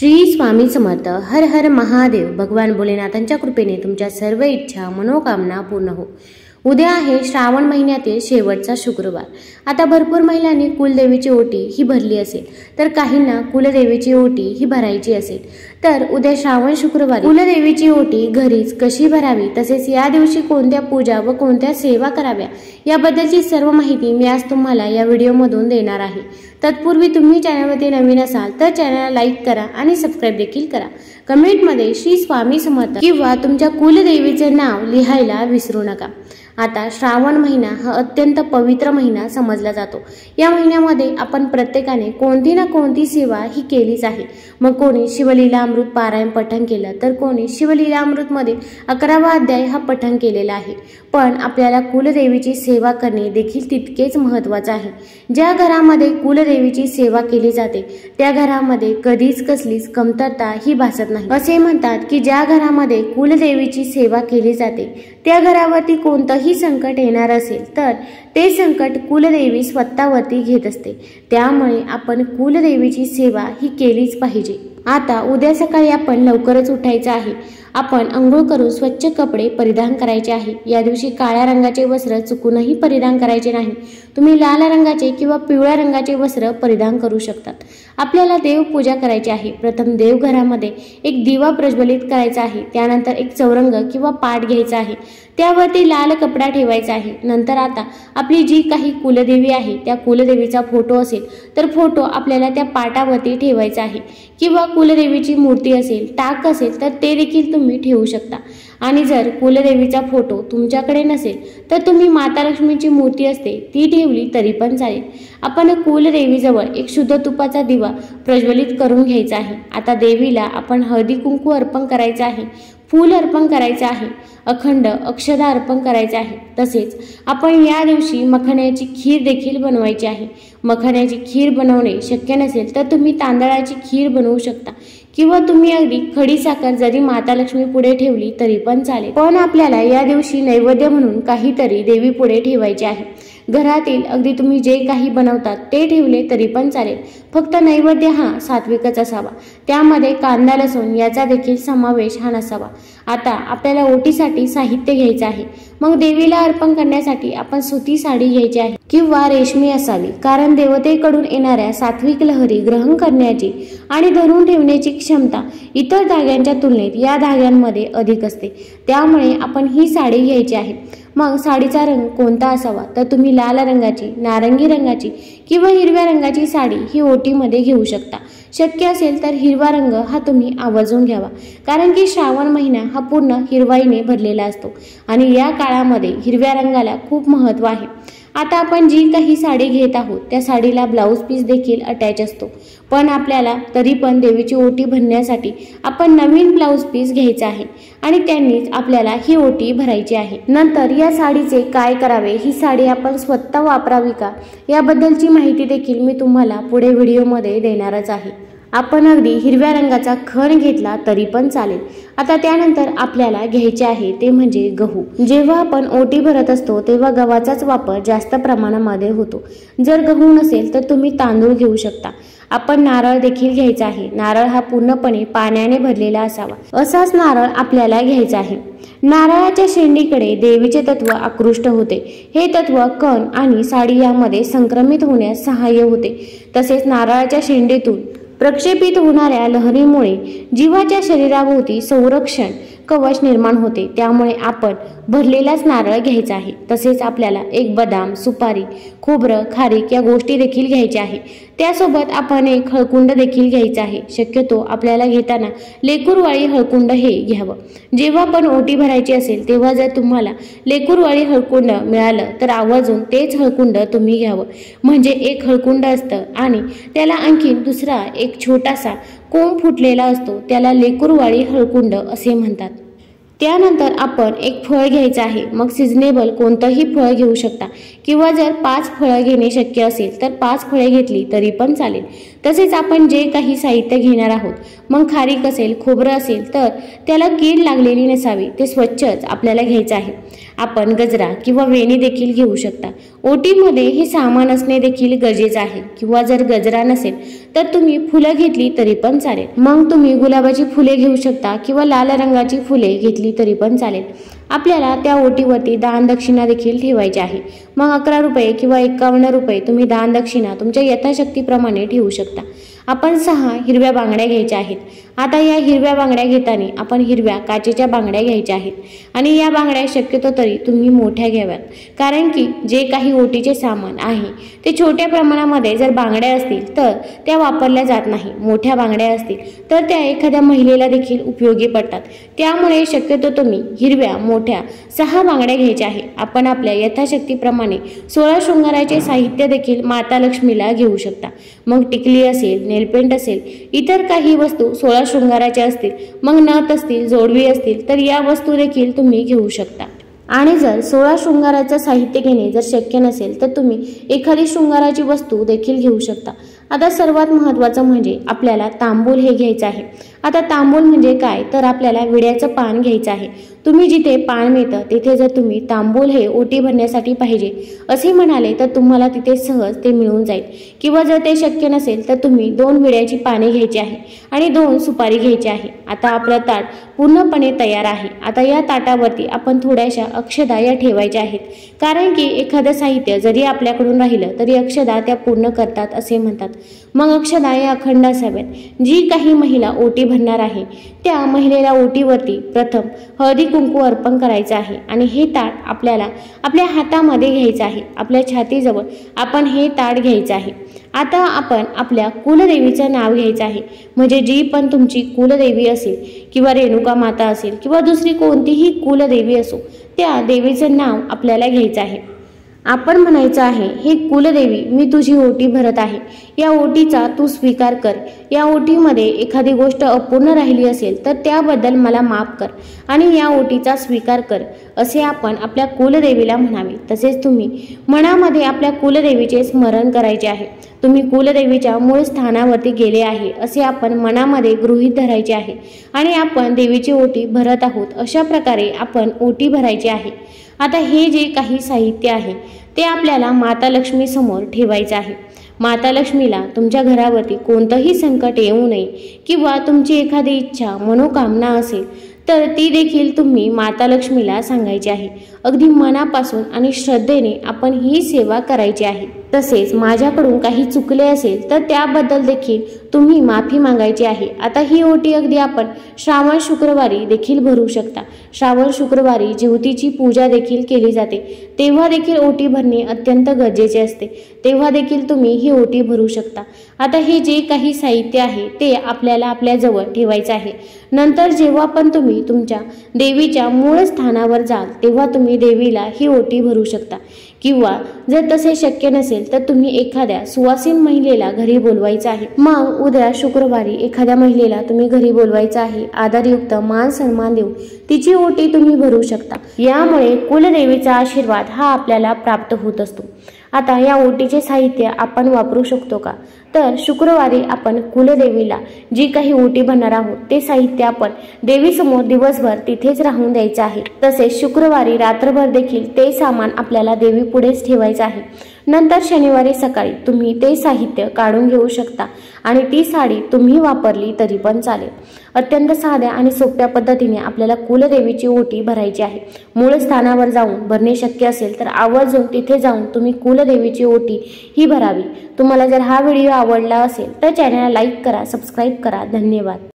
श्री स्वामी समर्थ। हर हर महादेव। भगवान भोलेनाथांच्या कृपेने तुमच्या सर्व इच्छा मनोकामना पूर्ण हो। उद्या आहे श्रावण महिन्यातील शेवटचा शुक्रवार। आता भरपूर महिलांनी कुलदेवीची ओटी ही भरली असेल, तर काहींना कुलदेवीची ओटी ही भरायची असेल। तर उद्या श्रावण शुक्रवारी कुलदेवीची ओटी घरीच कशी भरावी, तसेच या दिवशी कोणत्या पूजा व कोणत्या सेवा कराव्या याबद्दलची सर्व माहिती मी आज तुम्हाला या व्हिडिओमधून देणार आहे। तत्पूर्वी तुम्ही चॅनलवरती नवीन असाल तर चॅनलला लाईक करा आणि सबस्क्राइब देखील करा। कमेंटमध्ये श्री स्वामी समर्थ किंवा तुमच्या कुलदेवीचे नाव लिहायला विसरू नका। आता श्रावण महिना हा अत्यंत पवित्र महिना समजला जातो। या महिन्यामध्ये आपण प्रत्येकाने कोणती ना कोणती सेवा ही केलीच आहे। मग कोणी शिवलीलामृत पारायण पठण केलं, तर कोणी शिवलीलामृत मध्ये 11वा अध्याय हा पठण केलेला आहे। पण आपल्याला कुलदेवीची सेवा करणे देखील तितकेच महत्त्वाचे आहे। ज्या घरामध्ये कुलदेवीची सेवा केली जाते त्या घरामध्ये कधीच कसलीच कमतरता ही भासत नाही। असे म्हणतात की ज्या घरामध्ये कुलदेवीची सेवा केली जाते त्या घरावरती कोणतंही संकट येणार असेल तर ते संकट कुलदेवी स्वतःवरती घेत असते। त्यामुळे आपण कुलदेवीची सेवा ही केलीच पाहिजे। आता उद्या सकाळी आपण लवकरच उठायचं आहे। आपण अंघोळ करून स्वच्छ कपडे परिधान करायचे आहे। या दिवशी काळ्या रंगाचे वस्त्र चुकूनही परिधान करायचे नाही। तुम्ही लाल रंगाचे किंवा पिवळ्या रंगाचे वस्त्र परिधान करू शकतात। आपल्याला देवपूजा करायची आहे। प्रथम देवघरामध्ये एक दिवा प्रज्वलित करायचा आहे। त्यानंतर एक चौरंग किंवा पाट घ्यायचा आहे, त्यावरती लाल कपडा ठेवायचा आहे। नंतर आता आपली जी काही कुलदेवी आहे त्या कुलदेवीचा फोटो असेल तर फोटो आपल्याला त्या पाटावरती ठेवायचा आहे, किंवा कुलदेवीची मूर्ती असेल, टाक असेल तर ते देखील तुम्ही ठेवू शकता। आणि जर कुलदेवीचा फोटो तुमच्याकडे नसेल तर तुम्ही माता लक्ष्मीची मूर्ती असते ती ठेवली तरी पण चालेल। आपण कुलदेवीजवळ एक शुद्ध तुपाचा दिवा प्रज्वलित करून घ्यायचा आहे। आता देवीला आपण हळदी कुंकू अर्पण करायचं आहे, फूल अर्पण करायचं आहे, अखंड अक्षदा अर्पण करायचे आहे। तसेच आपण या दिवशी मखाण्याची खीर देखील बनवायची आहे। मखाण्याची खीर बनवणे शक्य नसेल तर तुम्ही तांदळाची खीर बनवू शकता, किंवा तुम्ही अगदी खडी साखर जरी माता लक्ष्मी पुढे ठेवली तरी पण चालेल। पण आपल्याला या दिवशी नैवेद्य म्हणून काहीतरी देवी पुढे ठेवायचे आहे। घरातील अगदी तुम्ही जे काही बनवतात ते ठेवले तरी पण चालेल, फक्त नैवेद्य हा सात्विकच असावा। त्यामध्ये कांदा लसूण याचा देखील समावेश हा नसावा। आता आपल्याला ओटीसाठी साहित्य घ्यायचं आहे। मग देवीला अर्पण करण्यासाठी आपण सुती साडी घ्यायची आहे किंवा रेशमी असावी, कारण देवतेकडून येणाऱ्या सात्विक लहरी ग्रहण करण्याची आणि धरून ठेवण्याची क्षमता इतर धाग्यांच्या तुलनेत या धाग्यांमध्ये अधिक असते। त्यामुळे आपण ही साडी घ्यायची आहे। मग साडीचा रंग कोणता असावा, तर तुम्ही लाल रंगाची, नारंगी रंगाची किंवा हिरव्या रंगाची साडी ही ओटीमध्ये घेऊ शकता। शक्य असेल तर हिरवा रंग हा तुम्ही आवर्जून घ्यावा, कारण की श्रावण महिना हा पूर्ण हिरवाईने भरलेला असतो आणि या काळामध्ये हिरव्या रंगाला खूप महत्त्व आहे। आता आपण जी काही साडी घेत आहोत त्या साडीला ब्लाऊज पीस देखील अटॅच असतो, पण आपल्याला तरी पण देवीची ओटी भरण्यासाठी आपण नवीन ब्लाऊज पीस घ्यायचा आहे आणि त्यांनीच आपल्याला ही ओटी भरायची आहे। नंतर या साडीचे काय करावे, ही साडी आपण स्वतः वापरावी का याबद्दलची माहिती देखील मी तुम्हाला पुढे व्हिडिओमध्ये देणारच आहे। आपण अगदी हिरव्या रंगाचा खण घेतला तरी पण चालेल। आता त्यानंतर आपल्याला घ्यायचे आहे ते म्हणजे गहू। जेव्हा आपण ओटी भरत असतो तेव्हा गव्हाचाच वापर जास्त प्रमाणामध्ये होतो। जर गहू नसेल तर तुम्ही तांदूळ घेऊ शकता। आपण नारळ देखील घ्यायचा आहे। नारळ हा पूर्णपणे पाण्याने भरलेला असावा, असाच नारळ आपल्याला घ्यायचा आहे। नारळाच्या शेंडीकडे देवीचे तत्व आकृष्ट होते। हे तत्व कण आणि साडी यामध्ये संक्रमित होण्यास सहाय्य होते। तसेच नारळाच्या शेंडीतून प्रक्षेपित होणाऱ्या लहरीमुळे जीवाच्या शरीराभोवती संरक्षण कवच निर्माण होते। त्यामुळे आपण भरलेलाच नारळ घ्यायचा आहे। तसेच आपल्याला एक बदाम, सुपारी, खोबरं, खारीक या गोष्टी देखील घ्यायच्या आहे। त्यासोबत आपण एक हळकुंड देखील घ्यायचा आहे। शक्यतो आपल्याला घेताना लेकूरवाळी हळकुंड हे घ्यावं। जेव्हा आपण ओटी भरायची असेल तेव्हा जर तुम्हाला लेकूरवाळी हळकुंड मिळालं तर आवर्जून तेच हळकुंड तुम्ही घ्यावं, म्हणजे एक हळकुंड असतं आणि त्याला आणखी दुसरा एक छोटासा कोंब फुटलेला असतो, त्याला लेकूरवाळी हळकुंड असे म्हणतात। त्यानंतर आपण एक फळ घ्यायचं आहे। मग सिजनेबल कोणतंही फळ घेऊ शकता, किंवा जर 5 फळं घेणे शक्य असेल तर 5 फळे घेतली तरी पण चालेल। तसेच आपण जे काही साहित्य घेणार आहोत, मग खारीक असेल, खोबरं असेल, तर त्याला कीड लागलेली नसावी, ते स्वच्छच आपल्याला घ्यायचं आहे. आपण गजरा किंवा वेणी देखील घेऊ शकता. ओटीमध्ये हे सामान असणे देखील गरजेचं आहे. किंवा जर गजरा नसेल तर तुम्ही फुलं घेतली तरी पण चालेल. मग तुम्ही गुलाबाची फुले घेऊ शकता किंवा लाल रंगाची फुले घेतली तरी पण चालेल. आपल्याला त्या ओटीवरती दान दक्षिणा देखील ठेवायची आहे. मग 11 रुपये किंवा 51 रुपये तुम्ही दान दक्षिणा तुमच्या यथाशक्तीप्रमाणे ठेवू शकता. आपण 6 हिरव्या बांगड्या घ्यायच्या आहेत. आता या हिरव्या बांगड्या घेताना आपण हिरव्या काचेच्या बांगड्या घ्यायच्या आहेत आणि या बांगड्या शक्यतो तरी तुम्ही मोठ्या घ्याव्यात, कारण की जे काही ओटीचे सामान आहे ते छोट्या प्रमाणामध्ये जर बांगड्या असतील तर त्या वापरल्या जात नाही. मोठ्या बांगड्या असतील तर त्या एखाद्या महिलेला देखील उपयोगी पडतात. त्यामुळे शक्यतो तुम्ही हिरव्या मोठ्या 6 बांगड्या घ्यायच्या आहे. आपण आपल्या यथाशक्तीप्रमाणे 16 शृंगाराचे साहित्य देखील माता लक्ष्मीला घेऊ शकता. मग टिकली असेल, नेलपेंट असेल, इतर काही वस्तू 16 शृंगाराच्या असतील, मग नथ असतील, जोडवी असतील, तर या वस्तू देखील तुम्ही घेऊ शकता. आणि जर 16 शृंगाराचं साहित्य घेणे जर शक्य नसेल तर तुम्ही एखादी शृंगाराची वस्तू देखील घेऊ शकता. आता सर्वात महत्त्वाचं म्हणजे आपल्याला तांबूल हे घ्यायचं आहे. आता तांबूल म्हणजे काय, तर आपल्याला विड्याचं पान घ्यायचं आहे. तुम्ही जिथे पान मिळतं तिथे जर तुम्ही तांबूल हे ओटी भरण्यासाठी पाहिजे असे म्हणाले तर तुम्हाला तिथे सहज ते मिळून जाईल. किंवा जर ते शक्य नसेल तर तुम्ही 2 विड्याची पाने घ्यायची आहे आणि 2 सुपारी घ्यायची आहे. आता आपलं ताट पूर्णपणे तयार आहे. आता या ताटावरती आपण थोड्याशा अक्षदा या ठेवायच्या आहेत, कारण की एखादं साहित्य जरी आपल्याकडून राहिलं तरी अक्षदा त्या पूर्ण करतात असे म्हणतात. मग अक्षदा या अखंड असाव्यात. जी काही महिला ओटी भरणार आहे त्या महिलेला ओटीवरती प्रथम हळदी कुंकू अर्पण करायचं आहे आणि हे ताट आपल्याला आपल्या हातामध्ये घ्यायचं आहे. आपल्या छातीजवळ आपण हे ताट घ्यायचं आहे. आता आपण आपल्या कुलदेवीचं नाव घ्यायचं आहे. म्हणजे जी पण तुमची कुलदेवी असेल किंवा रेणुका माता असेल किंवा दुसरी कोणतीही कुलदेवी असो, त्या देवीचं नाव आपल्याला घ्यायचं आहे. आपण म्हणायचं आहे, हे कुलदेवी, मी तुझी ओटी भरत आहे. या ओटीचा तू स्वीकार कर. या ओटीमध्ये एखादी गोष्ट अपूर्ण राहिली असेल तर त्याबद्दल मला माफ कर आणि या ओटीचा स्वीकार कर, असे आपण आपल्या कुलदेवीला म्हणावे. तसेच तुम्ही मनामध्ये आपल्या कुलदेवीचे स्मरण करायचे आहे. तुम्ही कुलदेवीच्या मूळ स्थानावरती गेले आहे असे आपण मनामध्ये गृहीत धरायचे आहे आणि आपण देवीची ओटी भरत आहोत अशा प्रकारे आपण ओटी भरायची आहे. आता हे जे काही साहित्य आहे ते आपल्याला माता लक्ष्मी समोर ठेवायचं आहे. माता लक्ष्मीला तुमच्या घरावरती कोणतंही संकट येऊ नये किंवा तुमची एखादी इच्छा मनोकामना असेल तर ती देखील तुम्ही माता लक्ष्मीला सांगायची आहे. अगदी मनापासून आणि श्रद्धेने आपण ही सेवा करायची आहे. तसेच माझ्याकडून काही चुकले असेल तर त्याबद्दल देखील तुम्ही माफी मागायची आहे. आता ही ओटी अगदी आपण श्रावण शुक्रवारी देखील भरू शकता. श्रावण शुक्रवारी ज्योतीची पूजा देखील केली जाते, तेव्हा देखील ओटी भरणे अत्यंत गरजेचे असते. तेव्हा देखील तुम्ही ही ओटी भरू शकता. आता हे जे काही साहित्य आहे ते आपल्याला आपल्या जवळ ठेवायचं आहे. नंतर जेव्हा पण तुम्ही तुमच्या देवीच्या मूळ स्थानावर जाल तेव्हा तुम्ही देवीला ही ओटी भरू शकता. किंवा जर तसे शक्य नसेल तर तुम्ही एखाद्या सुवासीन महिलेला घरी बोलवायचं आहे. मग उद्या शुक्रवारी एखाद्या महिलेला तुम्ही घरी बोलवायचं आहे. आदरयुक्त मान सन्मान देऊन तिची ओटी तुम्ही भरू शकता. यामुळे कुलदेवीचा आशीर्वाद हा आपल्याला प्राप्त होत असतो. आता या ओटीचे साहित्य आपण वापरू शकतो का, तर शुक्रवारी आपण कुलदेवीला जी काही ओटी भरणार आहोत ते साहित्य आपण देवीसमोर दिवसभर तिथेच राहून द्यायचं आहे. तसेच शुक्रवारी रात्रभर देखील ते सामान आपल्याला देवी पुढेच ठेवायचं आहे. नंतर शनिवारी सकाळी तुम्ही ते साहित्य काढून घेऊ शकता आणि ती साडी तुम्ही वापरली तरी पण चालेल. अत्यंत साध्या आणि सोप्या पद्धतीने आपल्याला कुलदेवीची ओटी भरायची आहे. मूळ स्थानावर जाऊन भरणे शक्य असेल तर आवर्जून तिथे जाऊन तुम्ही कुलदेवीची ओटी ही भरावी. तुम्हाला जर हा व्हिडिओ आवडला असेल तर चॅनलला लाईक करा, सबस्क्राईब करा. धन्यवाद.